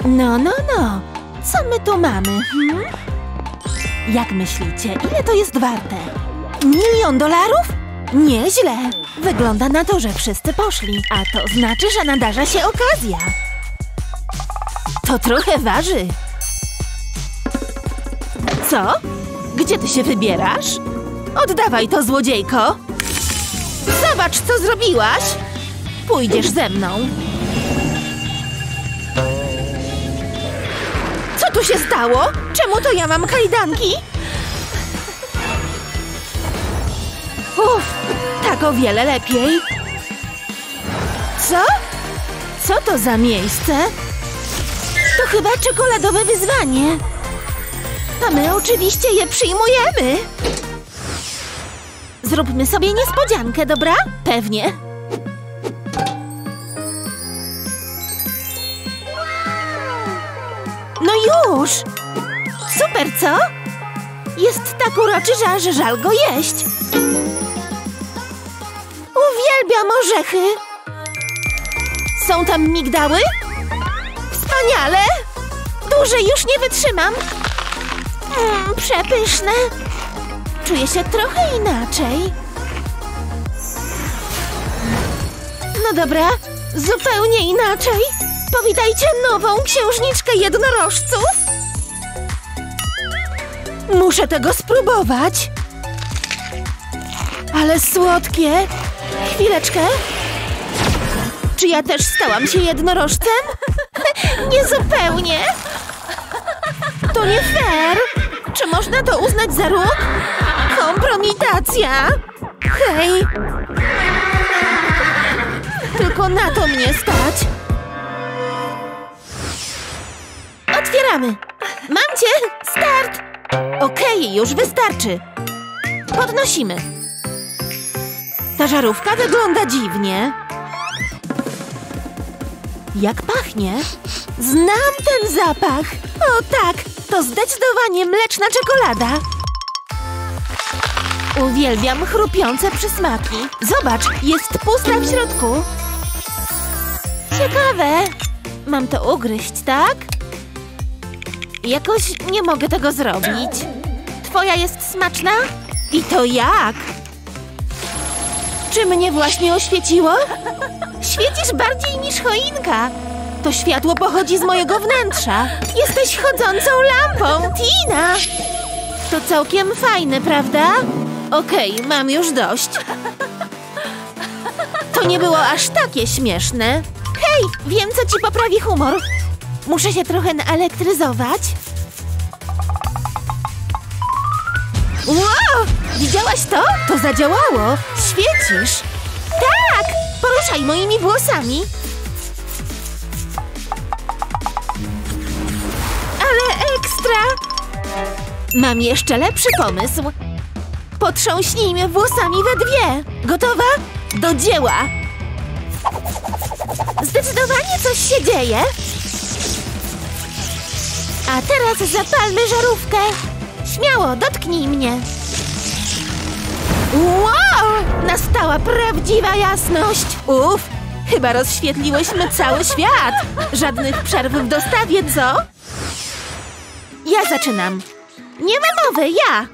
No. Co my tu mamy? Jak myślicie, ile to jest warte? $1 000 000? Nieźle. Wygląda na to, że wszyscy poszli. A to znaczy, że nadarza się okazja. To trochę waży. Co? Gdzie ty się wybierasz? Oddawaj to, złodziejko. Zobacz, co zrobiłaś. Pójdziesz ze mną. Co tu się stało? Czemu to ja mam kajdanki? Uff, tak o wiele lepiej. Co? Co to za miejsce? To chyba czekoladowe wyzwanie. A my oczywiście je przyjmujemy. Zróbmy sobie niespodziankę, dobra? Pewnie. No już! Super, co? Jest tak uroczy, że aż żal go jeść. Uwielbiam orzechy. Są tam migdały? Wspaniale! Dłużej już nie wytrzymam. Przepyszne. Czuję się trochę inaczej. No dobra, zupełnie inaczej. Powitajcie nową księżniczkę jednorożców. Muszę tego spróbować. Ale słodkie. Chwileczkę. Czy ja też stałam się jednorożcem? Niezupełnie. To nie fair. Czy można to uznać za ruch? Kompromitacja. Hej. Tylko na to mnie stać. Otwieramy. Mam cię. Start. Okej, już wystarczy. Podnosimy. Ta żarówka wygląda dziwnie. Jak pachnie? Znam ten zapach. O tak, to zdecydowanie mleczna czekolada. Uwielbiam chrupiące przysmaki. Zobacz, jest pusta w środku. Ciekawe. Mam to ugryźć, tak? Jakoś nie mogę tego zrobić. Twoja jest smaczna? I to jak? Czy mnie właśnie oświeciło? Świecisz bardziej niż choinka. To światło pochodzi z mojego wnętrza. Jesteś chodzącą lampą, Tina! To całkiem fajne, prawda? Okej, mam już dość. To nie było aż takie śmieszne. Hej, wiem, co ci poprawi humor. Muszę się trochę naelektryzować. Wow! Widziałaś to? To zadziałało. Świecisz. Tak! Poruszaj moimi włosami. Ale ekstra! Mam jeszcze lepszy pomysł. Potrząśnijmy włosami we dwie. Gotowa? Do dzieła! Zdecydowanie coś się dzieje. A teraz zapalmy żarówkę. Śmiało, dotknij mnie. Wow! Nastała prawdziwa jasność. Uff, chyba rozświetliłyśmy cały świat. Żadnych przerw w dostawie, co? Ja zaczynam. Nie ma mowy, ja!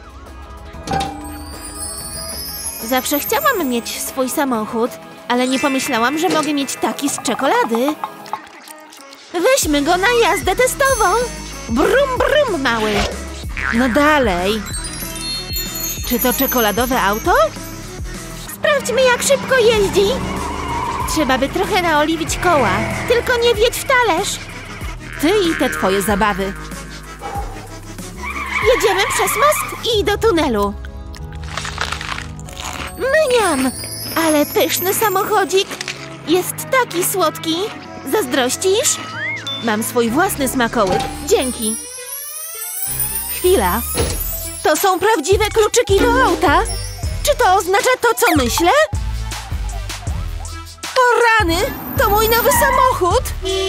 Zawsze chciałam mieć swój samochód, ale nie pomyślałam, że mogę mieć taki z czekolady. Weźmy go na jazdę testową. Brum, brum, mały. No dalej. Czy to czekoladowe auto? Sprawdźmy, jak szybko jeździ. Trzeba by trochę naoliwić koła. Tylko nie wjedź w talerz. Ty i te twoje zabawy. Jedziemy przez most i do tunelu. Mniam! Ale pyszny samochodzik. Jest taki słodki. Zazdrościsz? Mam swój własny smakołyk. Dzięki. Chwila. To są prawdziwe kluczyki do auta? Czy to oznacza to, co myślę? O rany! To mój nowy samochód!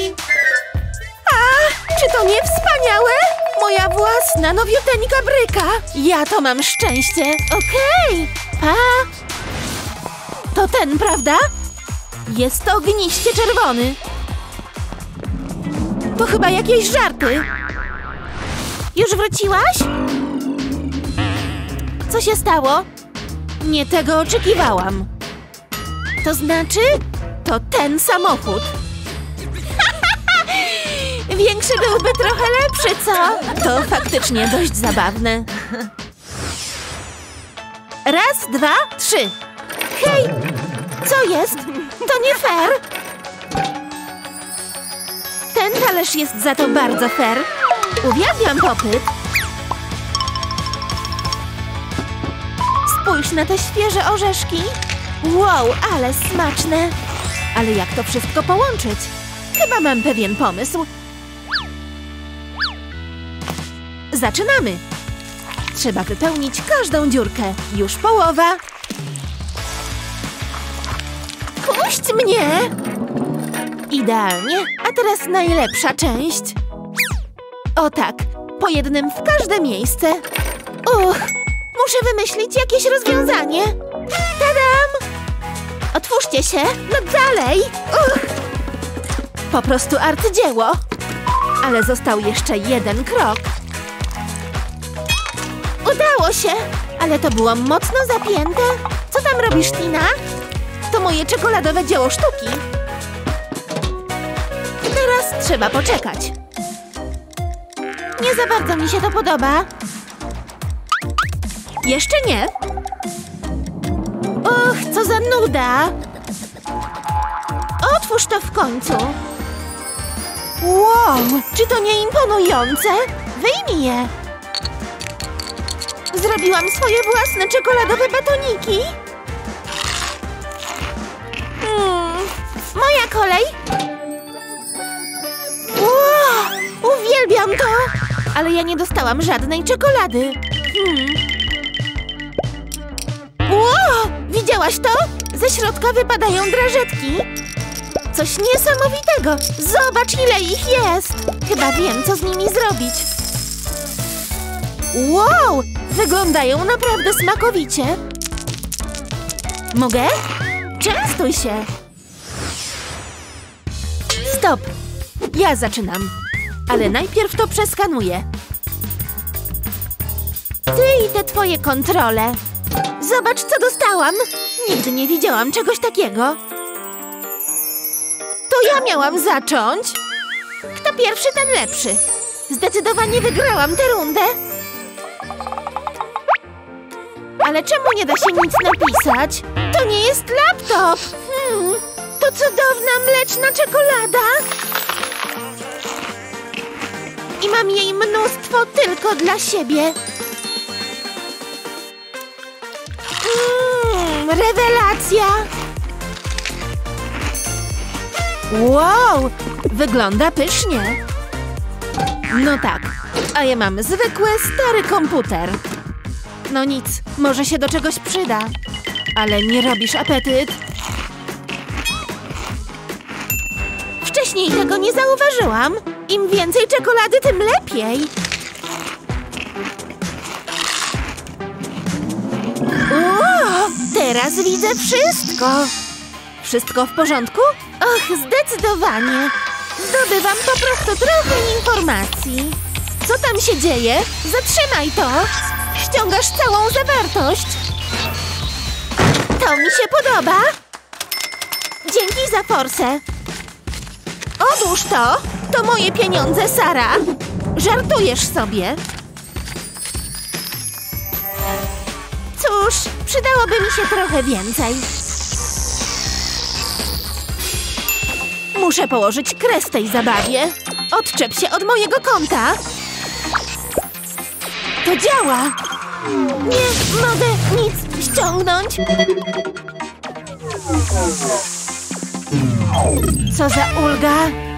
A, czy to nie wspaniałe? Moja własna, nowiuteńka bryka. Ja to mam szczęście. Okej. Pa! To ten, prawda? Jest ogniście czerwony. To chyba jakieś żarty. Już wróciłaś? Co się stało? Nie tego oczekiwałam. To znaczy? To ten samochód. Większy byłby trochę lepszy, co? To faktycznie dość zabawne. Raz, dwa, trzy. Hej! Co jest? To nie fair. Ten talerz jest za to bardzo fair. Uwielbiam popyt. Spójrz na te świeże orzeszki. Wow, ale smaczne. Ale jak to wszystko połączyć? Chyba mam pewien pomysł. Zaczynamy. Trzeba wypełnić każdą dziurkę. Już połowa. Puść mnie! Idealnie. A teraz najlepsza część. O tak, po jednym w każde miejsce. Muszę wymyślić jakieś rozwiązanie. Tadam! Otwórzcie się, no dalej! Po prostu arcydzieło. Ale został jeszcze jeden krok. Udało się, ale to było mocno zapięte. Co tam robisz, Tina? To moje czekoladowe dzieło sztuki. Teraz trzeba poczekać. Nie za bardzo mi się to podoba. Jeszcze nie. Och, co za nuda. Otwórz to w końcu. Wow, czy to nie imponujące? Wyjmij je. Zrobiłam swoje własne czekoladowe batoniki. Moja kolej. Wow, uwielbiam to. Ale ja nie dostałam żadnej czekolady. Wow, widziałaś to? Ze środka wypadają drażetki. Coś niesamowitego. Zobacz, ile ich jest. Chyba wiem, co z nimi zrobić. Wow, wyglądają naprawdę smakowicie. Mogę? Częstuj się. Stop. Ja zaczynam. Ale najpierw to przeskanuję. Ty i te twoje kontrole. Zobacz, co dostałam. Nigdy nie widziałam czegoś takiego. To ja miałam zacząć. Kto pierwszy, ten lepszy. Zdecydowanie wygrałam tę rundę. Ale czemu nie da się nic napisać? To nie jest laptop. To cudowna mleczna czekolada. I mam jej mnóstwo tylko dla siebie. Rewelacja! Wow, wygląda pysznie. No tak, a ja mam zwykły, stary komputer. No nic, może się do czegoś przyda. Ale nie robisz apetyt? Wcześniej tego nie zauważyłam. Im więcej czekolady, tym lepiej. O, teraz widzę wszystko. Wszystko w porządku? Och, zdecydowanie. Zdobywam po prostu trochę informacji. Co tam się dzieje? Zatrzymaj to. Ściągasz całą zawartość. To mi się podoba. Dzięki za forsę. Odłóż to. To moje pieniądze, Sara. Żartujesz sobie. Cóż, przydałoby mi się trochę więcej. Muszę położyć kres tej zabawie. Odczep się od mojego konta. To działa. Nie mogę nic ściągnąć. Co za ulga.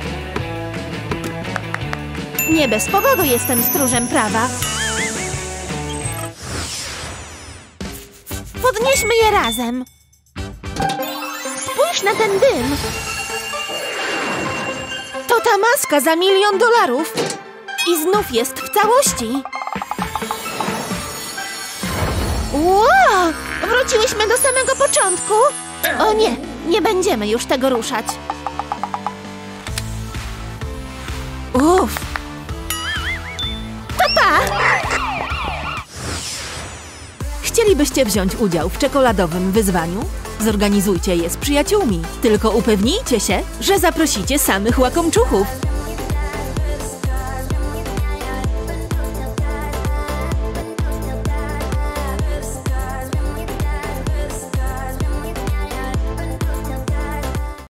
Nie bez powodu jestem stróżem prawa. Podnieśmy je razem. Spójrz na ten dym. To ta maska za $1 000 000. I znów jest w całości. Wow! Wróciłyśmy do samego początku. O nie, nie będziemy już tego ruszać. Uff. To pa! Chcielibyście wziąć udział w czekoladowym wyzwaniu? Zorganizujcie je z przyjaciółmi. Tylko upewnijcie się, że zaprosicie samych łakomczuchów.